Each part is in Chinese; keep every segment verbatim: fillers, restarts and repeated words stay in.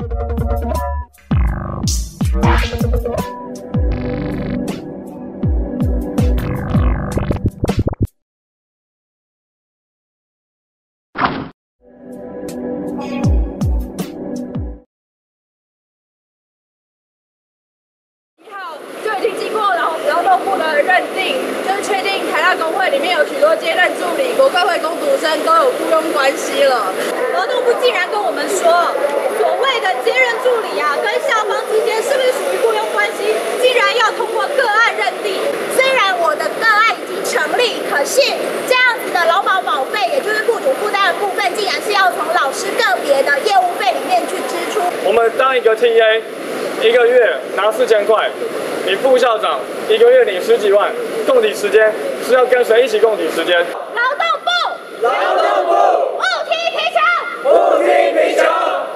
就已经经过劳劳动部的认定，就是确定台大工会里面有许多接任助理、国科会工读生都有雇佣关系了。劳动部竟然跟我们说，所谓的接任助理啊，跟校方之间是不是属于雇佣关系，竟然要通过个案认定。虽然我的个案已经成立，可是这样子的劳保保费，也就是雇主负担的部分，竟然是要从老师个别的业务费里面去支出。 我们当一个 T A。一个月拿四千块，你副校长一个月领十几万，共体时间是要跟谁一起共体时间？ 劳动部， 劳动部， 不提平权， 不提平权。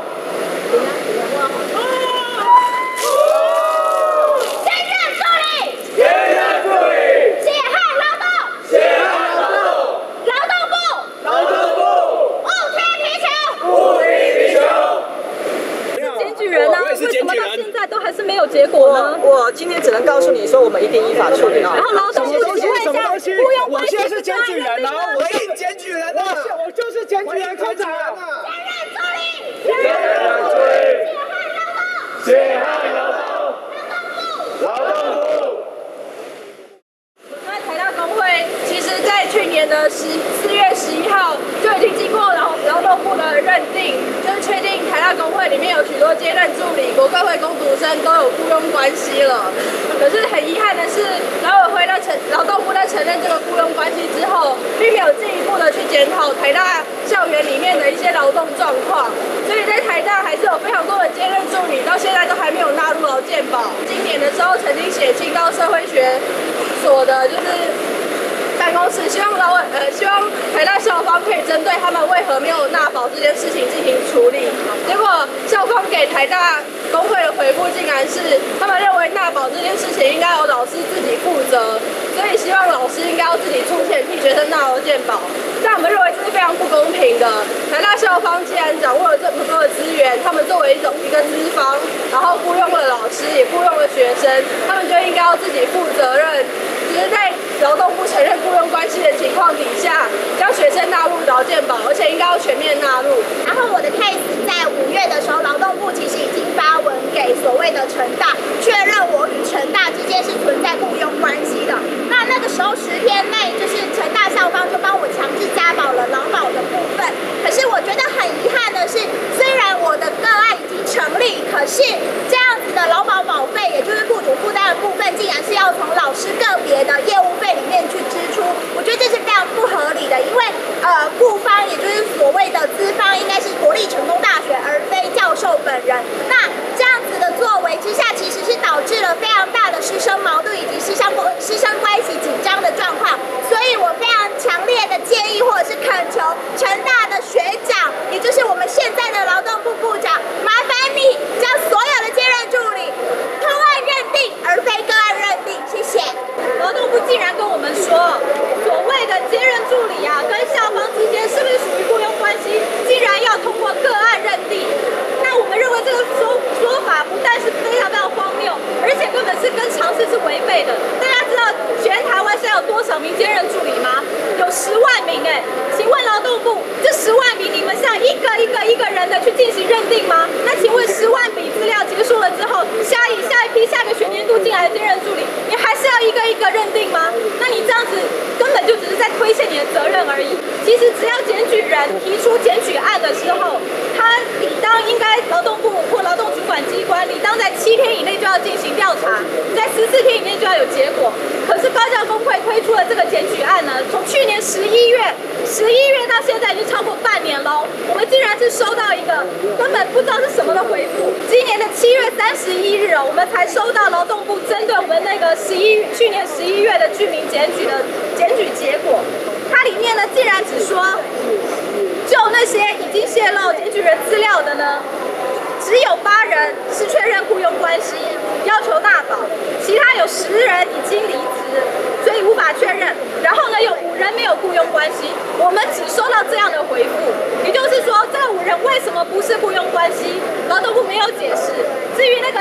兼任助理， 兼任助理， 血汗劳动， 血汗劳动， 劳动部， 劳动部， 不提平权， 不提平权。 检举人呢？为什么到现在都还是没有结果呢？ 我今天只能告诉你说，我们一定依法处理啊。 然后劳动部请问一下，雇佣关系我现在是检举人啊， 我是检举人啊， 我就是检举人，科长。 兼任助理， 兼任助理，血汗劳动，劳动部。 那台大工会其实在去年的十四月十一号就已经经过劳劳动部的认定，就是确定台大工会里面有许多接任助理、国科会工读生都有雇佣关系了。可是很遗憾的是，劳委会在承劳动部在承认这个雇佣关系之后，并没有进一步的去检讨台大校园里面的一些劳动状况，所以在台大还是有非常多的接任助理到现在都还没有纳入劳健保。今年的时候曾经写信到社会学所的，就是办公室，希望劳委呃希望台大校方可以针对他们为何没有纳保这件事情进行处理。结果校方给台大工会的回复竟然是，他们认为纳保这件事情应该由老师自己负责，所以希望老师应该要自己出钱替学生纳劳健保。但我们认为这是非常不公平的。台大校方既然掌握了这么多的资源，他们作为一种一个资方，然后雇佣了老师，也雇佣了学生，他们就应该要自己负责任。只是在劳动部承认雇佣关系的情况底下，将学生纳入劳健保，而且应该要全面纳入。 然后我的 case 在五月的时候，劳动部其实已经发文给所谓的成大，确认我与成大之间是存在雇佣关系的。那那个时候十天内，就是成大校方就帮我强制加保了劳保的部分。可是我觉得很遗憾的是，虽然我的个案已经成立，可是这样子的劳保保费，也就是雇主负担的部分，竟然是要从老师个别的业务费里面去支出。我觉得这是非常不合理的，因为呃，雇方也就是所谓的资方，应该是国立成功大学，而非教授本人。那这样子的作为之下，其实是导致了非常大的师生矛盾以及师生师生关系紧张的状况。所以我非常强烈的建议或者是恳求成大的学长，也就是我们现在的劳动部部长，麻烦你将所有的接任助理通案认定，而非个案认定。谢谢。 劳动部竟然跟我们说，所谓的接任助理啊，跟校方之间是不是属于雇佣关系，竟然要通过个案认定。那我们认为这个说说法不但是非常非常荒谬，而且根本是跟常识是违背的。大家知道全台湾现在有多少名接任助理吗？有十万名哎、欸，请问劳动部，这十万名你们是要一个一个一个人的去进行认定吗？那请问十万笔资料结束了之后，下一下一批下个学年度进来的接任助理，你还是要一个一个认定吗？那你这样子根本就只是在推卸你的责任而已。其实只要检举人提出检举案的时候，他理当应该劳动部或劳动主管机关理当在七天以内就要进行调查，在十四天以内就要有结果。可是高教工会推出了这个检举案呢，从去年十一月十一月到现在已经超过半年喽，我们竟然是收到一个根本不知道是什么的回复。今年的七月三十一日哦，我们才收到劳动部针对我们那个十一去年十一月的居民检举的检举结果，它里面呢竟然只说，就那些已经泄露检举人资料的呢，只有八人是确认雇佣关系，要求纳保，其他有十人已经离职，所以无法确认。然后呢，有五人没有雇佣关系，我们只收到这样的回复，也就是说，这五人为什么不是雇佣关系？劳动部没有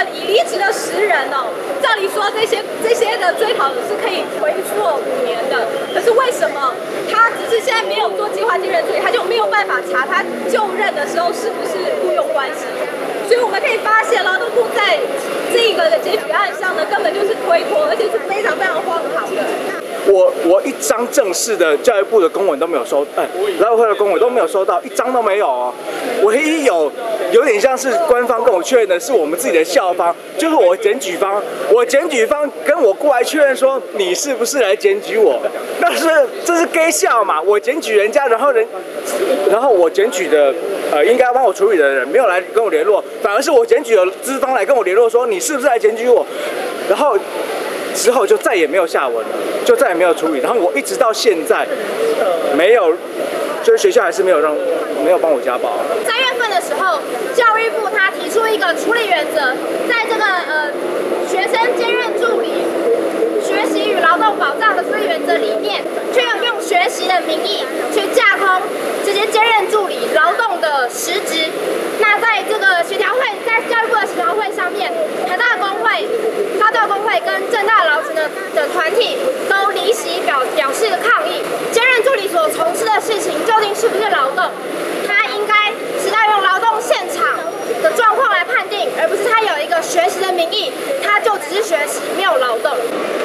已离职的十人哦，照理说这些这些的追讨是可以回溯五年的，可是为什么他只是现在没有做计划接任助理，他就没有办法查他就任的时候是不是雇佣关系？所以我们可以发现，劳动部在这个的检举案上呢，根本就是推脱，而且是非常非常荒唐的。 我我一张正式的教育部的公文都没有收，哎，劳委会的公文都没有收到，一张都没有哦。唯一有有点像是官方跟我确认的是我们自己的校方，就是我检举方，我检举方跟我过来确认说你是不是来检举我？但是这是该校嘛，我检举人家，然后人，然后我检举的呃应该要帮我处理的人没有来跟我联络，反而是我检举的资方来跟我联络说你是不是来检举我，然后。之后就再也没有下文了，就再也没有处理。然后我一直到现在没有，就是学校还是没有让没有帮我加保。 三月份的时候，教育部他提出一个处理原则，在这个呃学生兼任助理学习与劳动保障的处理原则里面，却要用学习的名义去架空这些兼任助理劳动的实质。那在这个协调会，在教育部的协调会上面，台大工会、高教工会跟政大劳资的的团体都离席表表示抗议。兼任助理所从事的事情究竟是不是劳动？他应该是要用劳动现场的状况来判定，而不是他有一个学习的名义，他就只是学习，没有劳动。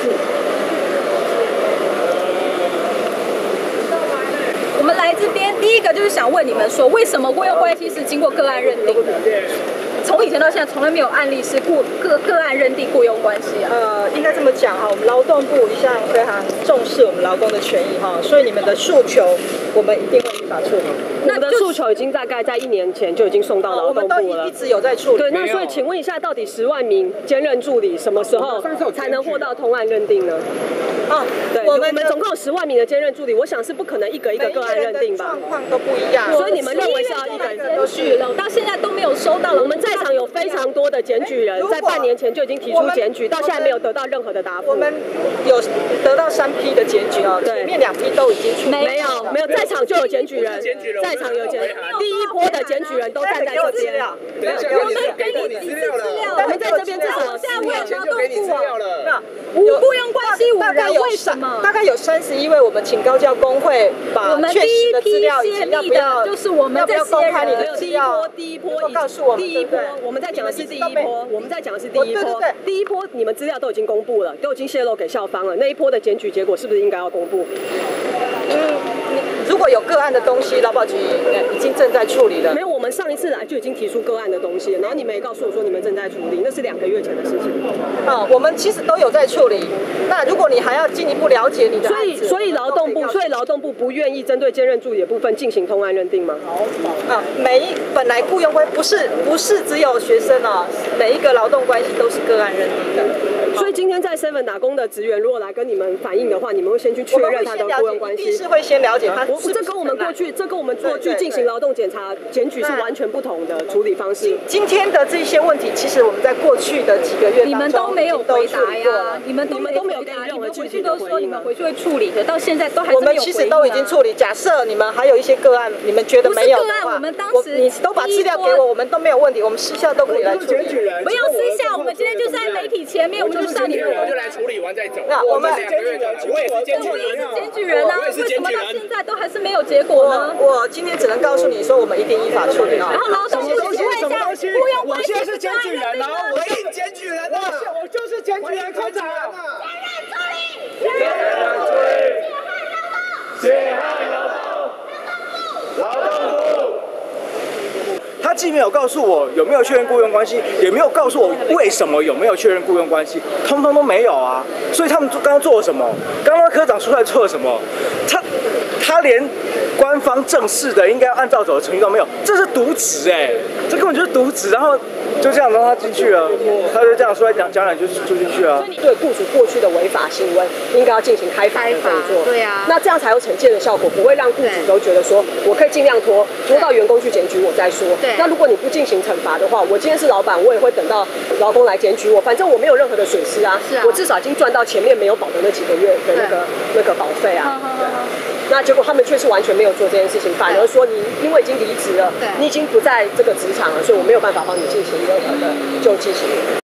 我们来这边，第一个就是想问你们说，为什么雇佣关系是经过个案认定的？从以前到现在，从来没有案例是雇个个案认定雇佣关系啊。 呃，应该这么讲哈，我们劳动部一向非常重视我们劳工的权益哈，所以你们的诉求，我们一定会依法处理。 我们的诉求已经大概在一年前就已经送到劳动部了， 我们都一直有在处理。 对，那所以请问一下，到底十万名兼任助理什么时候才能获到通案认定呢？ 啊， 对，我们总共有十万名的兼任助理，我想是不可能一个一个个案认定吧？ 状况都不一样， 所以你们认为是要一个一个检举了，到现在都没有收到了。 我们在场有非常多的检举人，在半年前就已经提出检举，到现在没有得到任何的答复。 我们有得到三批的检举哦，前面两批都已经出， 没有没有，在场就有检举人，在场有检举，第一波的检举人都站在这边。 我们给你几次资料， 我们在这边至少现在为劳动部那无雇佣关系五人，为什么？ 大概有三十一位，我们请高教工会把确实的资料以及要不要， 就是我们要不要公开你的资料， 第一波告诉我们， 第一波我们在讲的是第一波，我们在讲的是第一波，第一波你们资料都已经公布了，都已经泄露给校方了，那一波的检举结果是不是应该要公布？ 嗯，如果有个案的东西，劳保局已经正在处理了。 没有，我们上一次来就已经提出个案的东西，然后你们也告诉我说你们正在处理，那是两个月前的事情。 啊，我们其实都有在处理。那如果你还要进一步了解你的， 所以所以劳动部，所以劳动部不愿意针对兼任助理的部分进行通案认定吗？ 啊，每一本来雇佣关不是不是只有学生啊，每一个劳动关系都是个案认定的。 所以今天在 seven 打工的职员如果来跟你们反映的话，你们会先去确认他的雇佣关系， 一定是会先了解他。 我这跟我们过去，这跟我们过去进行劳动检查、检举是完全不同的处理方式。 今天的这些问题，其实我们在过去的几个月你们都没有回答呀，你们你们都没有给任何具体的回应。 说你们回去会处理的，到现在都还是没有回应啊。 我们其实都已经处理。假设你们还有一些个案，你们觉得没有的话， 我们当时你都把资料给我，我们都没有问题，我们私下都可以来处理。 不要私下，我们今天就在媒体前面，我们就上你们。 就来处理完再走。 那我们两个月的，我也是检举人， 检举人啊，为什么到现在都还是没有结果呢？ 我我今天只能告诉你说，我们一定依法处理啊。 然后劳动部请问一下，雇佣关系我现在是检举人啊， 我是检举人啊， 我就是检举人科长。 兼任助理，血汗劳动，劳动部。 他既没有告诉我有没有确认雇佣关系，也没有告诉我为什么有没有确认雇佣关系，通通都没有啊！所以他们刚刚做了什么？刚刚科长出来做了什么？他他连官方正式的应该按照走的程序都没有，这是渎职哎！这根本就是渎职，然后就这样让他进去了，他就这样说来讲讲两句就住进去了。 所以你对雇主过去的违法行为应该要进行开罚的动作， 对啊， 那这样才有惩戒的效果，不会让雇主都觉得说我可以尽量拖拖到员工去检举我再说。 对。 那如果你不进行惩罚的话，我今天是老板，我也会等到劳工来检举我，反正我没有任何的损失啊， 是啊， 我至少已经赚到前面没有保的那几个月的那个那个保费啊。那结果他们却是完全没有做这件事情，反而说你因为已经离职了，你已经不在这个职场了，所以我没有办法帮你进行任何的救济行为。